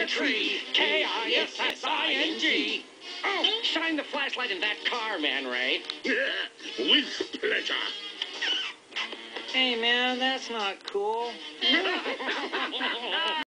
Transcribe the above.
tree. K-I-S-S-I-N-G. Oh, shine the flashlight in that car, Man Ray. With pleasure. Hey, man, that's not cool.